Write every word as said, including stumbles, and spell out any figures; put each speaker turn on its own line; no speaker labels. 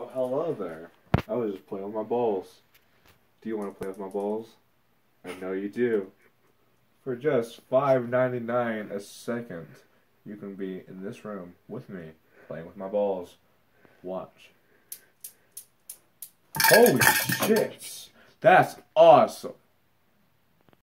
Oh, hello there. I was just playing with my balls. Do you want to play with my balls? I know you do. For just five ninety-nine a second, you can be in this room with me, playing with my balls. Watch. Holy shit! That's awesome!